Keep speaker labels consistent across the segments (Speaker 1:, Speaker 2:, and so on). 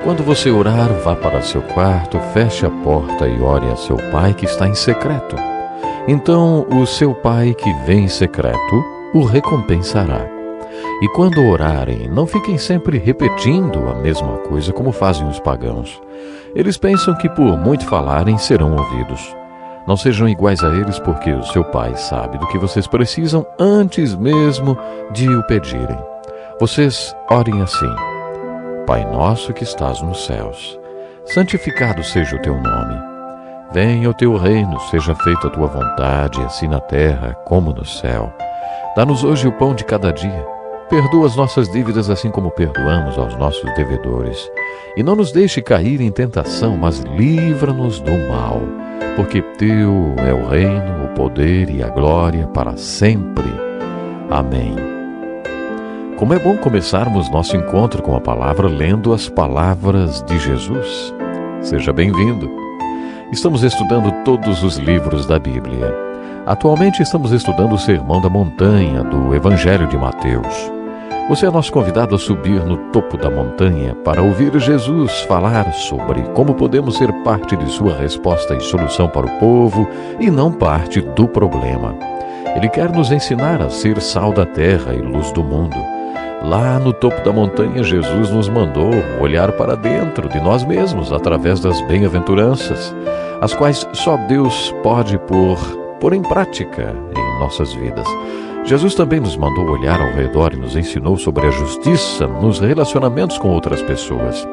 Speaker 1: Quando você orar, vá para seu quarto, feche a porta e ore a seu pai que está em secreto. Então o seu pai que vem em secreto o recompensará. E quando orarem, não fiquem sempre repetindo a mesma coisa como fazem os pagãos. Eles pensam que por muito falarem serão ouvidos. Não sejam iguais a eles, porque o seu pai sabe do que vocês precisam antes mesmo de o pedirem. Vocês orem assim: Pai nosso que estás nos céus, santificado seja o teu nome. Venha o teu reino, seja feita a tua vontade, assim na terra como no céu. Dá-nos hoje o pão de cada dia. Perdoa as nossas dívidas assim como perdoamos aos nossos devedores. E não nos deixe cair em tentação, mas livra-nos do mal. Porque teu é o reino, o poder e a glória para sempre. Amém. Como é bom começarmos nosso encontro com a palavra lendo as palavras de Jesus. Seja bem-vindo. Estamos estudando todos os livros da Bíblia. Atualmente estamos estudando o Sermão da Montanha do Evangelho de Mateus. Você é nosso convidado a subir no topo da montanha para ouvir Jesus falar sobre como podemos ser parte de sua resposta e solução para o povo e não parte do problema. Ele quer nos ensinar a ser sal da terra e luz do mundo. Lá no topo da montanha, Jesus nos mandou olhar para dentro de nós mesmos através das bem-aventuranças, as quais só Deus pode pôr em prática em nossas vidas. Jesus também nos mandou olhar ao redor e nos ensinou sobre a justiça nos relacionamentos com outras pessoas.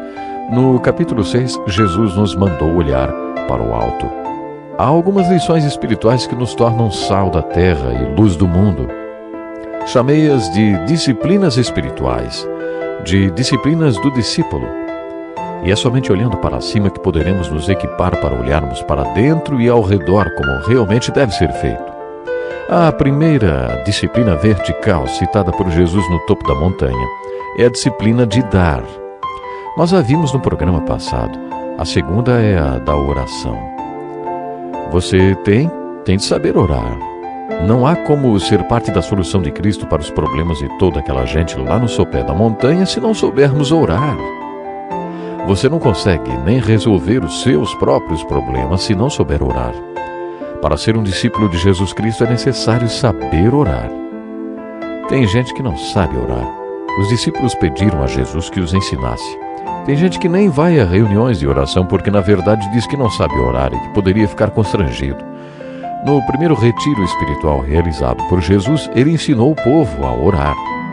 Speaker 1: No capítulo 6, Jesus nos mandou olhar para o alto. Há algumas lições espirituais que nos tornam sal da terra e luz do mundo. Chamei-as de disciplinas espirituais, de disciplinas do discípulo. E é somente olhando para cima que poderemos nos equipar para olharmos para dentro e ao redor como realmente deve ser feito. A primeira disciplina vertical citada por Jesus no topo da montanha é a disciplina de dar. Nós a vimos no programa passado. A segunda é a da oração. Você tem de saber orar. Não há como ser parte da solução de Cristo para os problemas de toda aquela gente lá no sopé da montanha se não soubermos orar. Você não consegue nem resolver os seus próprios problemas se não souber orar. Para ser um discípulo de Jesus Cristo é necessário saber orar. Tem gente que não sabe orar. Os discípulos pediram a Jesus que os ensinasse. Tem gente que nem vai a reuniões de oração porque na verdade diz que não sabe orar e que poderia ficar constrangido. No primeiro retiro espiritual realizado por Jesus, ele ensinou o povo a orar.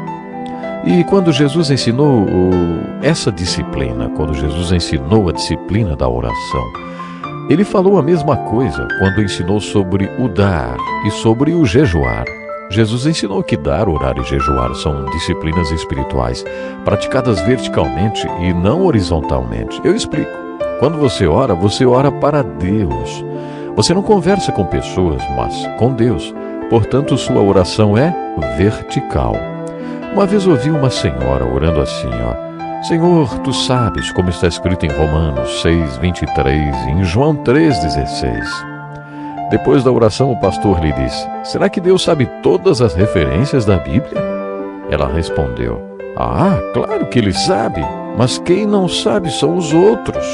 Speaker 1: E quando Jesus ensinou essa disciplina, quando Jesus ensinou a disciplina da oração, ele falou a mesma coisa quando ensinou sobre o dar e sobre o jejuar. Jesus ensinou que dar, orar e jejuar são disciplinas espirituais, praticadas verticalmente e não horizontalmente. Eu explico. Quando você ora para Deus. Você não conversa com pessoas, mas com Deus. Portanto, sua oração é vertical. Uma vez ouvi uma senhora orando assim, Senhor, tu sabes como está escrito em Romanos 6:23 e em João 3:16. Depois da oração, o pastor lhe disse: será que Deus sabe todas as referências da Bíblia? Ela respondeu: claro que Ele sabe, mas quem não sabe são os outros.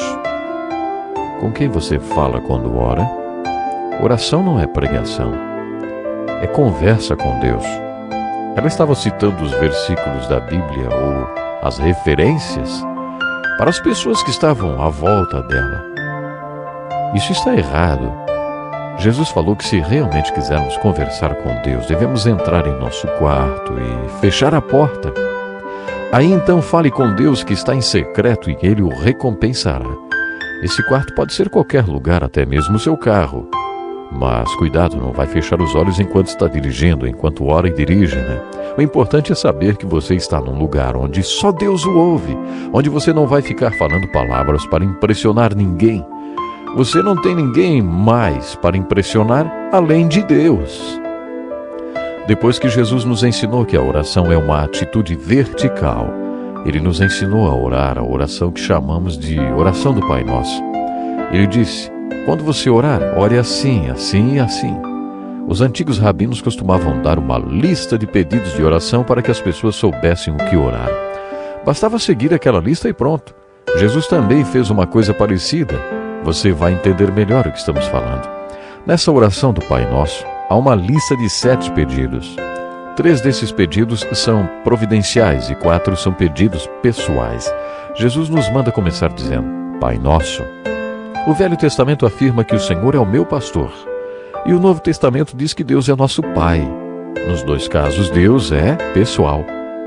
Speaker 1: Com quem você fala quando ora? Oração não é pregação, é conversa com Deus. Ela estava citando os versículos da Bíblia ou as referências para as pessoas que estavam à volta dela. Isso está errado. Jesus falou que se realmente quisermos conversar com Deus, devemos entrar em nosso quarto e fechar a porta. Aí então fale com Deus que está em secreto e Ele o recompensará. Esse quarto pode ser qualquer lugar, até mesmo o seu carro. Mas cuidado, não vai fechar os olhos enquanto está dirigindo, enquanto ora e dirige, né? O importante é saber que você está num lugar onde só Deus o ouve, onde você não vai ficar falando palavras para impressionar ninguém. Você não tem ninguém mais para impressionar além de Deus. Depois que Jesus nos ensinou que a oração é uma atitude vertical, Ele nos ensinou a orar a oração que chamamos de oração do Pai Nosso. Ele disse: quando você orar, ore assim, assim e assim. Os antigos rabinos costumavam dar uma lista de pedidos de oração para que as pessoas soubessem o que orar. Bastava seguir aquela lista e pronto. Jesus também fez uma coisa parecida. Você vai entender melhor o que estamos falando. Nessa oração do Pai Nosso, há uma lista de 7 pedidos. 3 desses pedidos são providenciais e 4 são pedidos pessoais. Jesus nos manda começar dizendo: Pai Nosso. O Velho Testamento afirma que o Senhor é o meu pastor. E o Novo Testamento diz que Deus é nosso Pai. Nos 2 casos, Deus é pessoal.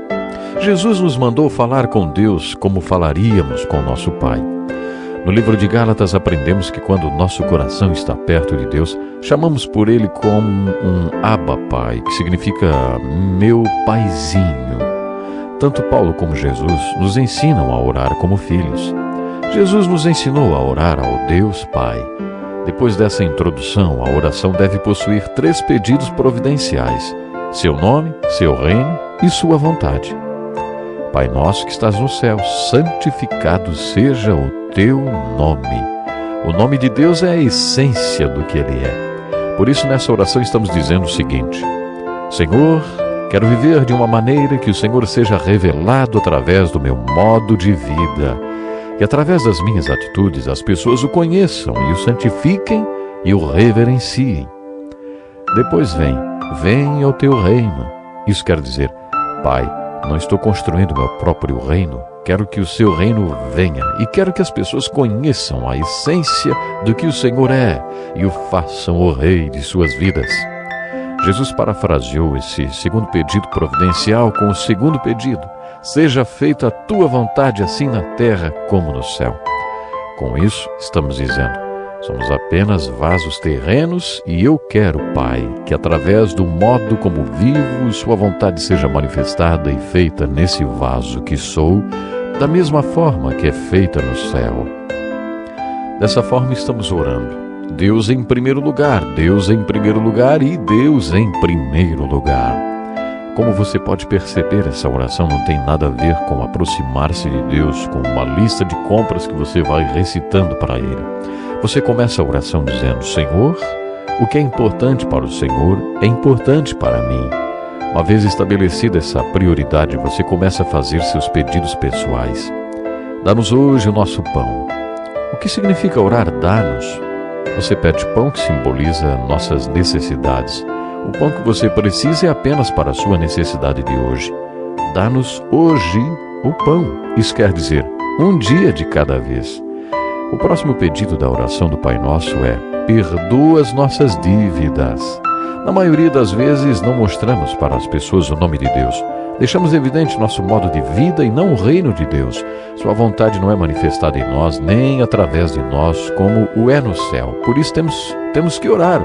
Speaker 1: Jesus nos mandou falar com Deus como falaríamos com nosso Pai. No livro de Gálatas aprendemos que quando nosso coração está perto de Deus, chamamos por Ele como um Abba Pai, que significa meu paizinho. Tanto Paulo como Jesus nos ensinam a orar como filhos. Jesus nos ensinou a orar ao Deus Pai. Depois dessa introdução, a oração deve possuir 3 pedidos providenciais: seu nome, seu reino e sua vontade. Pai nosso que estás no céu, santificado seja o teu nome. O nome de Deus é a essência do que Ele é. Por isso, nessa oração estamos dizendo o seguinte: Senhor, quero viver de uma maneira que o Senhor seja revelado através do meu modo de vida. Que através das minhas atitudes as pessoas o conheçam e o santifiquem e o reverenciem. Depois venha o teu reino. Isso quer dizer: Pai, não estou construindo meu próprio reino. Quero que o seu reino venha e quero que as pessoas conheçam a essência do que o Senhor é e o façam o rei de suas vidas. Jesus parafraseou esse segundo pedido providencial com o segundo pedido: seja feita a tua vontade assim na terra como no céu. Com isso, estamos dizendo: somos apenas vasos terrenos e eu quero, Pai, que através do modo como vivo, sua vontade seja manifestada e feita nesse vaso que sou, da mesma forma que é feita no céu. Dessa forma estamos orando: Deus em primeiro lugar, Deus em primeiro lugar e Deus em primeiro lugar. Como você pode perceber, essa oração não tem nada a ver com aproximar-se de Deus, com uma lista de compras que você vai recitando para Ele. Você começa a oração dizendo: Senhor, o que é importante para o Senhor é importante para mim. Uma vez estabelecida essa prioridade, você começa a fazer seus pedidos pessoais. Dá-nos hoje o nosso pão. O que significa orar dá-nos? Você pede pão, que simboliza nossas necessidades. O pão que você precisa é apenas para a sua necessidade de hoje. Dá-nos hoje o pão. Isso quer dizer, um dia de cada vez. O próximo pedido da oração do Pai Nosso é: perdoa as nossas dívidas. Na maioria das vezes, não mostramos para as pessoas o nome de Deus. Deixamos evidente nosso modo de vida e não o reino de Deus. Sua vontade não é manifestada em nós, nem através de nós, como o é no céu. Por isso temos que orar: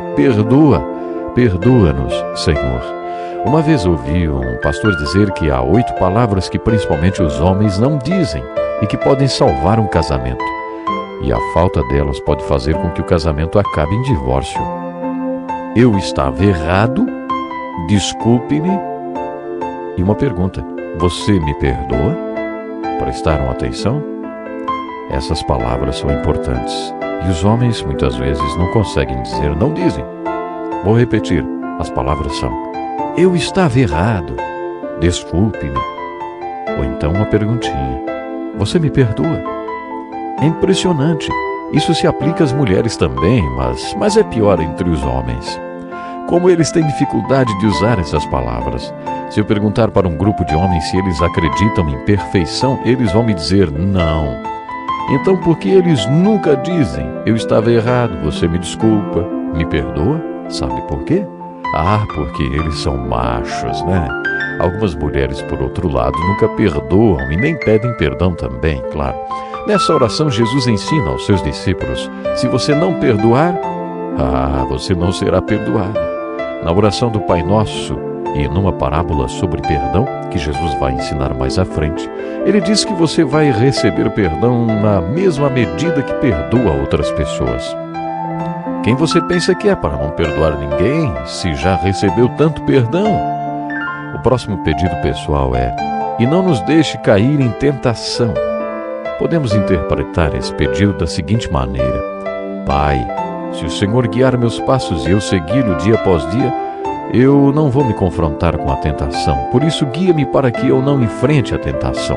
Speaker 1: perdoa-nos, Senhor. Uma vez ouvi um pastor dizer que há 8 palavras que principalmente os homens não dizem e que podem salvar um casamento. E a falta delas pode fazer com que o casamento acabe em divórcio. Eu estava errado? Desculpe-me. E uma pergunta: você me perdoa? Prestaram atenção? Essas palavras são importantes. E os homens muitas vezes não conseguem dizer, não dizem. Vou repetir. As palavras são: eu estava errado. Desculpe-me. Ou então uma perguntinha: você me perdoa? É impressionante. Isso se aplica às mulheres também, mas é pior entre os homens. Como eles têm dificuldade de usar essas palavras. Se eu perguntar para um grupo de homens se eles acreditam em perfeição, eles vão me dizer não. Então, por que eles nunca dizem: eu estava errado, você me desculpa, me perdoa? Sabe por quê? Porque eles são machos, né? Algumas mulheres, por outro lado, nunca perdoam e nem pedem perdão também, claro. Nessa oração, Jesus ensina aos seus discípulos: se você não perdoar, você não será perdoado. Na oração do Pai Nosso e numa parábola sobre perdão, que Jesus vai ensinar mais à frente, ele diz que você vai receber perdão na mesma medida que perdoa outras pessoas. Quem você pensa que é para não perdoar ninguém, se já recebeu tanto perdão? O próximo pedido pessoal é: e não nos deixe cair em tentação. Podemos interpretar esse pedido da seguinte maneira: Pai, se o Senhor guiar meus passos e eu segui-lo dia após dia, eu não vou me confrontar com a tentação. Por isso, guia-me para que eu não enfrente a tentação.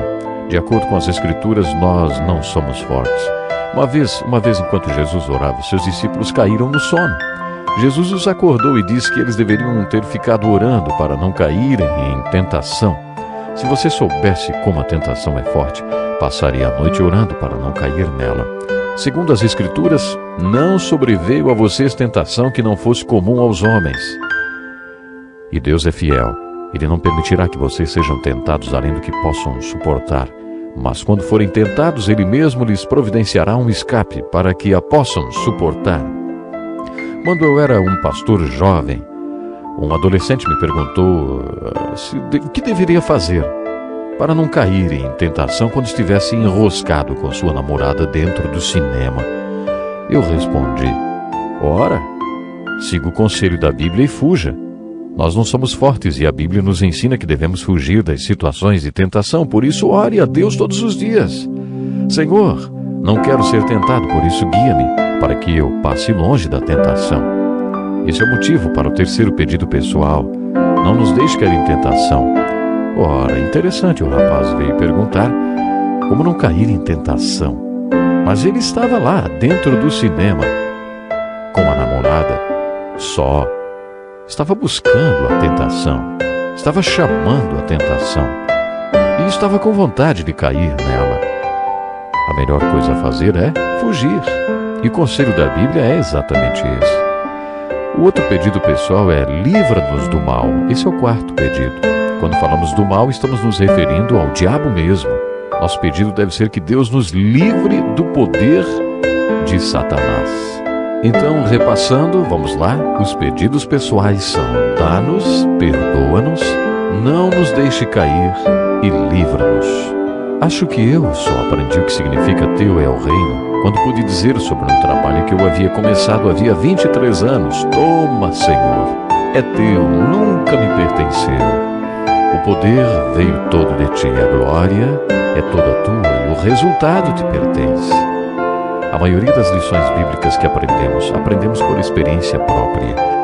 Speaker 1: De acordo com as Escrituras, nós não somos fortes. Uma vez, enquanto Jesus orava, seus discípulos caíram no sono. Jesus os acordou e disse que eles deveriam ter ficado orando para não caírem em tentação. Se você soubesse como a tentação é forte, passaria a noite orando para não cair nela. Segundo as Escrituras, não sobreveio a vocês tentação que não fosse comum aos homens. E Deus é fiel. Ele não permitirá que vocês sejam tentados além do que possam suportar. Mas quando forem tentados, Ele mesmo lhes providenciará um escape para que a possam suportar. Quando eu era um pastor jovem, um adolescente me perguntou o que deveria fazer para não cair em tentação quando estivesse enroscado com sua namorada dentro do cinema. Eu respondi: ora, siga o conselho da Bíblia e fuja. Nós não somos fortes e a Bíblia nos ensina que devemos fugir das situações de tentação, por isso ore a Deus todos os dias. Senhor, não quero ser tentado, por isso guia-me, para que eu passe longe da tentação. Esse é o motivo para o terceiro pedido pessoal: não nos deixe cair em tentação. Ora, interessante, o rapaz veio perguntar como não cair em tentação. Mas ele estava lá, dentro do cinema, com a namorada, só. Estava buscando a tentação, estava chamando a tentação e estava com vontade de cair nela. A melhor coisa a fazer é fugir, e o conselho da Bíblia é exatamente esse. O outro pedido pessoal é: livra-nos do mal. Esse é o quarto pedido. Quando falamos do mal, estamos nos referindo ao diabo mesmo. Nosso pedido deve ser que Deus nos livre do poder de Satanás. Então, repassando, vamos lá. Os pedidos pessoais são: dá-nos, perdoa-nos, não nos deixe cair e livra-nos. Acho que eu só aprendi o que significa teu é o reino quando pude dizer sobre um trabalho que eu havia começado havia 23 anos. Toma, Senhor, é teu, nunca me pertenceu. O poder veio todo de ti, a glória é toda tua e o resultado te pertence. A maioria das lições bíblicas que aprendemos por experiência própria.